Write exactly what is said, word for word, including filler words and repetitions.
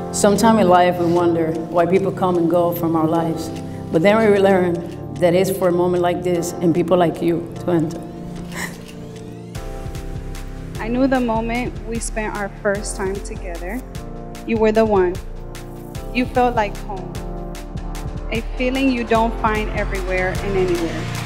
Sometime in life we wonder why people come and go from our lives, but then we learn that it's for a moment like this and people like you to enter. I knew the moment we spent our first time together, you were the one. You felt like home, a feeling you don't find everywhere and anywhere.